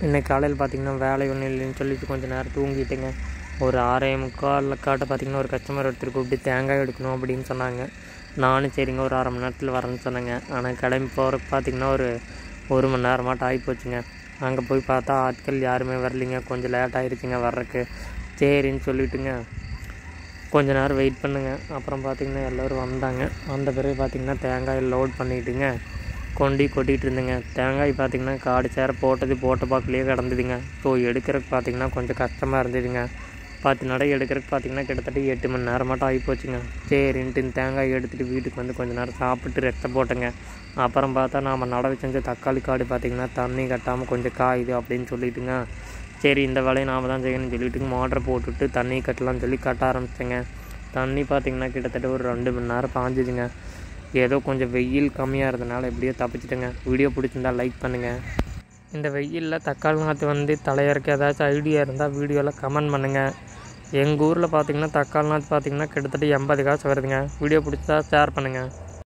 இன்றைக்கி காலையில் பார்த்திங்கன்னா வேலை ஒன்றும் இல்லைன்னு சொல்லிட்டு கொஞ்சம் நேரம் தூங்கிட்டுங்க. ஒரு 6:45 பார்த்திங்கன்னா ஒரு கஸ்டமர் ஒருத்தர் கூப்பிட்டு தேங்காய் எடுக்கணும் அப்படின்னு சொன்னாங்க. நானும் சரிங்க ஒரு 1/2 மணி நேரத்தில் வரேன்னு சொன்னேங்க. ஆனால் கிளம்பி போகிறதுக்கு பார்த்திங்கன்னா ஒரு மணி நேரமாட்டம் ஆகிப்போச்சுங்க. அங்கே போய் பார்த்தா ஆட்கள் யாருமே வரலிங்க. கொஞ்சம் லேட் ஆகிடுச்சுங்க வர்றதுக்கு. சரின்னு சொல்லிவிட்டுங்க கொஞ்ச நேரம் வெயிட் பண்ணுங்க. அப்புறம் பார்த்திங்கன்னா எல்லோரும் வந்தாங்க. வந்த பிறகு பார்த்திங்கன்னா தேங்காய் லோட் பண்ணிவிட்டுங்க கொட்டிகிட்டு இருந்தேங்க. தேங்காய் பார்த்திங்கன்னா காடு சேர போட்ட பாக்கிலேயே கிடந்ததுங்க. ஸோ எடுக்கிறதுக்கு பார்த்திங்கன்னா கொஞ்சம் கஷ்டமாக இருந்ததுங்க. 10 நடை எடுக்கிறதுக்கு பார்த்திங்கன்னா கிட்டத்தட்ட 8 மணி நேரம் மட்டும் ஆகிப்போச்சுங்க. சரின்ட்டு இந்த தேங்காய் எடுத்துகிட்டு வீட்டுக்கு வந்து கொஞ்சம் நேரம் சாப்பிட்டு ரெஸ்ட்டை போட்டேங்க. அப்புறம் பார்த்தா நாம் நடவு செஞ்ச தக்காளி காடு பார்த்திங்கன்னா தண்ணி கட்டாமல் கொஞ்சம் காயுது அப்படின்னு சொல்லிட்டுங்க. சரி இந்த வேலையை நாம் தான் செய்யணும்னு சொல்லிவிட்டு மோட்டரை போட்டுவிட்டு தண்ணி கட்டலாம்னு சொல்லி கட்ட ஆரம்பித்தேங்க. தண்ணி பார்த்திங்கன்னா கிட்டத்தட்ட ஒரு 2 மணி நேரம் பாஞ்சுதுங்க. ஏதோ கொஞ்சம் வெயில் கம்மியாக இருந்தனால எப்படியோ தப்பிச்சிட்டேங்க. வீடியோ பிடிச்சிருந்தால் லைக் பண்ணுங்கள். இந்த வெயிலில் தக்காளி நாற்று வந்து தலையறக்க ஏதாச்சும் ஐடியா இருந்தால் வீடியோவில் கமெண்ட் பண்ணுங்கள். எங்கள் ஊரில் பார்த்திங்கன்னா தக்காளி நாற்று பார்த்திங்கன்னா கிட்டத்தட்ட 80 காசு வருதுங்க. வீடியோ பிடிச்சா ஷேர் பண்ணுங்கள்.